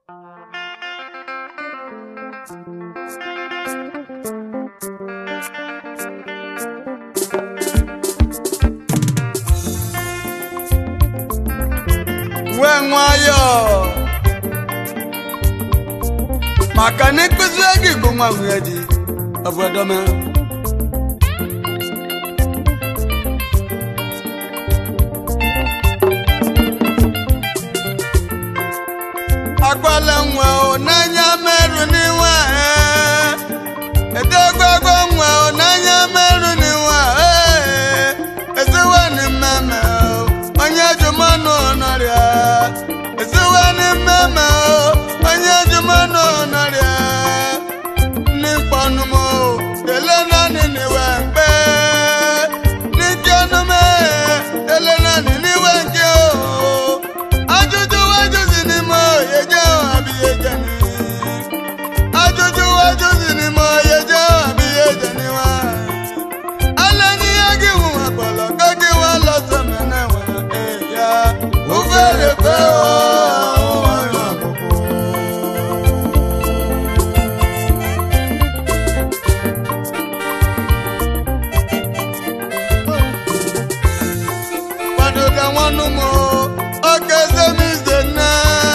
Wenwayo Makane kuzwegi gumwa wedi Abwadome Akwala mwa onanya meru niwa Edegwagwa mwa onanya meru niwa Ezewa ni meme Onye jumano onaria Ezewa ni meme Onye jumano onaria Nipanumo Delena nini wembe Nikianume Delena nini wengyo Ajuju wajuzi ni mo Yejeo abi yejani Ajuju wajuzi ni mo Yejeo abi yejani wa Alani yagi huwa bolo Kaki wala samene wa Eya Uvere peo Wanu mo, oke zemize na.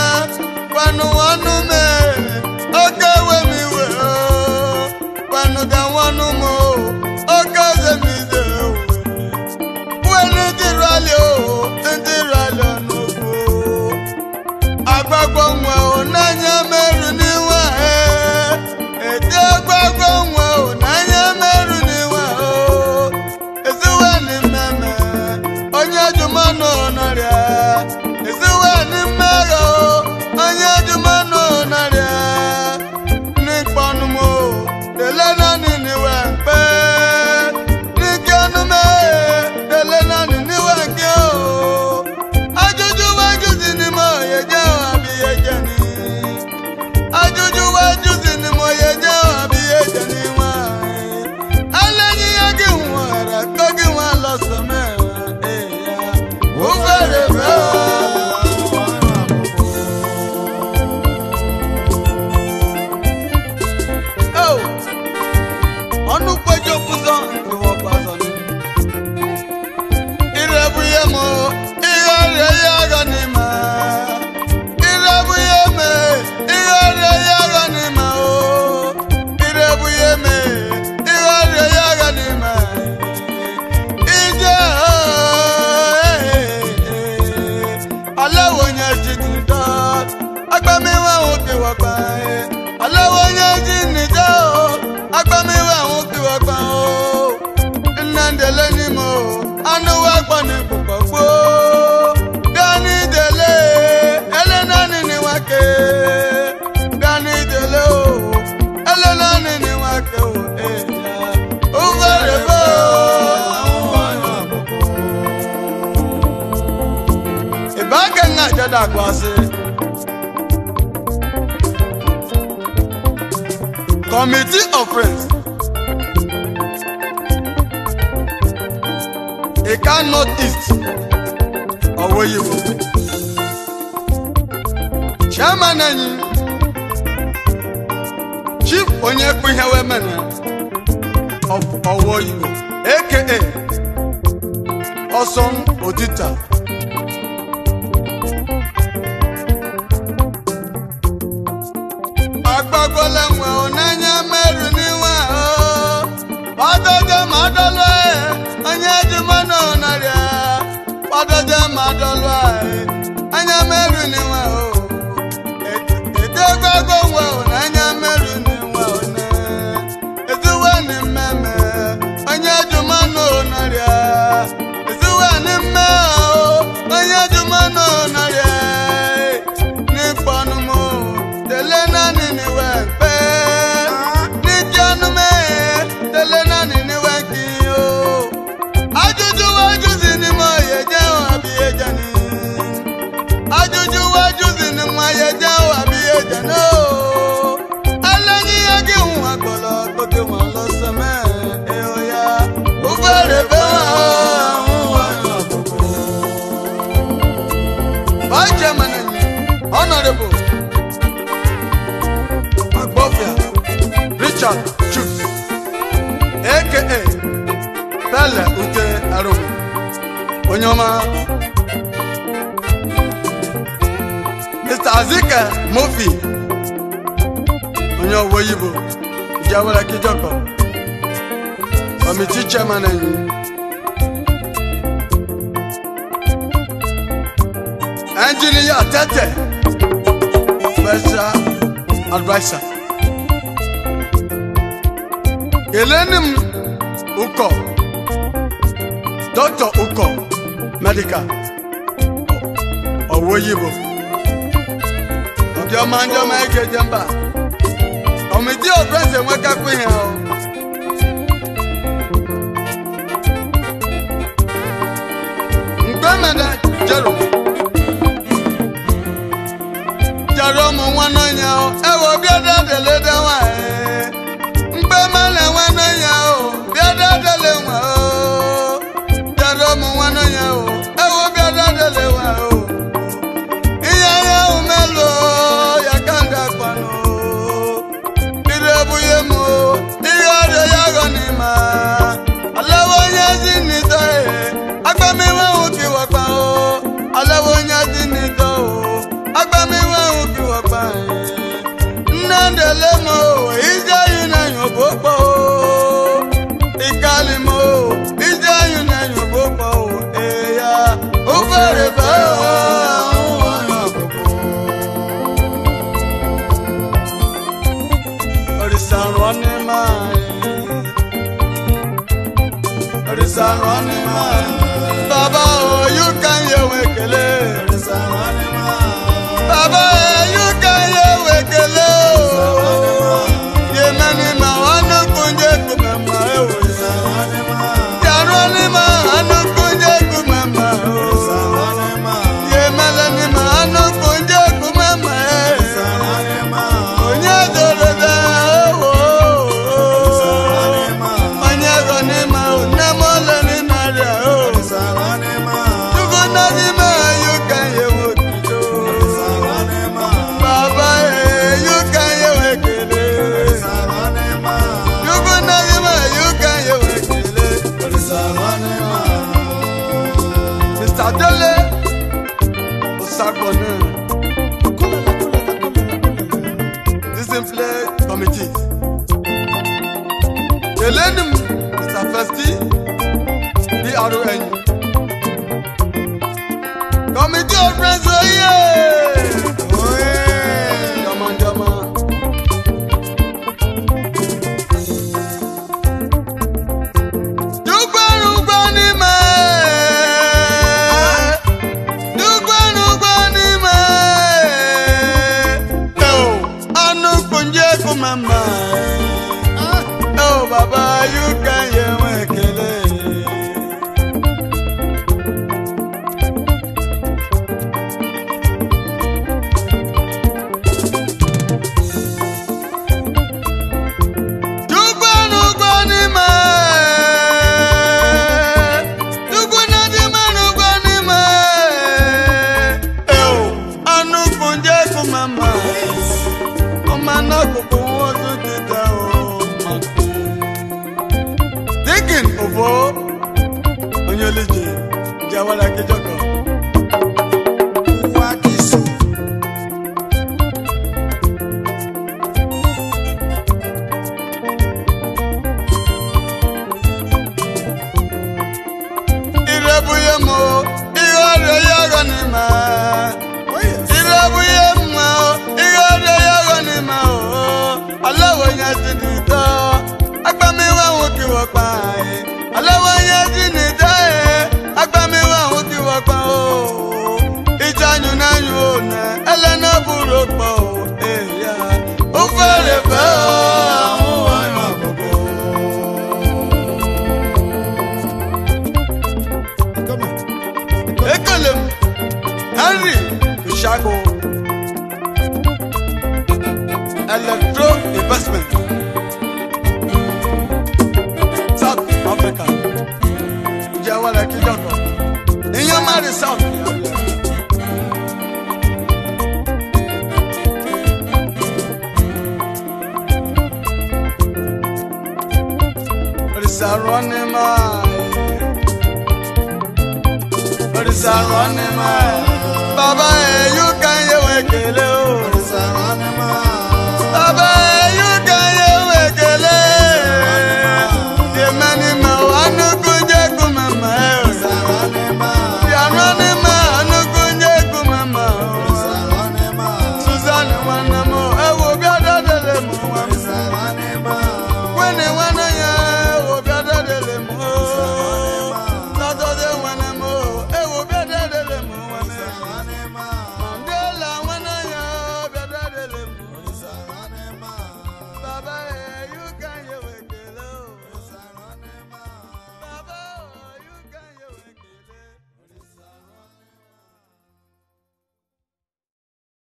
Wanu me, oke wemi we. Wanu da wanu mo, oke zemize we. Wenu tirali o, tirali onugo. Agbagbo nwa onanya meru niwa ete agbagbo nwa onanya meru niwa ezuwe ni meme. Onye jumano naria Ezewa ni mego Onye jumano naria Nipanumo Delena nini wempe Nikianume Delena nini wengyo Ajuju wajuzi ni mo Yejeo abi yejani Ajuju wajuzi ni mo Yejeo abi yejani wa Aleni yagi huwara Kogi wala some Committee of Friends Eka Northeast Owoyibo Chairman enyi Chief Onyekwu Ihewemene of Owoyibo aka Oson Odita Agbagbola nwe onanya meru niwa Padoje madolwe Onye jumano naria Padoje madolwe Anya meru niwa Ete gbagbo nwe onanya meru niwa Ezuwe ni meme Onye jumano naria Ezuwe ni meme Onye jumano naria Nipanumo Delena nini wempe Nikianume Delena nini wenkiyo Ajuju wajuzi ni mo Yejeo abi yejani Ajuju wajuzi ni mo Yejeo abi yejani Alani yagi huwa golo Koki wala seme Eoya Uvere bewa Vice Chairman Honorable Richard Chooks, aka Pele Ute Arum, Onyoma, Mr. Azika Mofi, Onyo Woyibo, Jawara Kijoko, Committee Chairman, Engineer Tete, Special Advisor. Elenim Uko, Dr. Uko, Medical, Owoyibo. Your man, your make a jumper. Committee of Friends and wake up with him. Grandmother Jerome. Jerome, one on you, I will be the little one. Grandmother, one on you, be the little one. Jerome, one on you, I will be the little one. Baba, oh, you can hear Wekele. Baba, you can hear Wekele. Ye mani ma wano kunje kumema. Yarwani ma wano kunje kumema. Ye malani ma wano kunje kumema. Onye dorada, onye goni ma unamole ni naria. Discipline committee. Elenim Mr. Festi DRN. Committee of Friends, oh yeah. Oh yeah. Come on, come on. Mama, oh Baba, you can hear Wekele. Jawara Kijoko. Irabuyemo, igare yaganima. Irabuyemo, igare yaganima. Alawo nyadinita, agbami wa woki wapai. Alawo nyadinita. Agbamiwa oki wakpa o, ijanyu na nyu na, elena buro pa o, eya, o fere fe o, ahun ayo akoko. Ekelem, Henry Ishago, Electro Investment, South Africa. Jawara Kijoko. In your marriage, South. Orisa running my. Orisa running my. Baba, you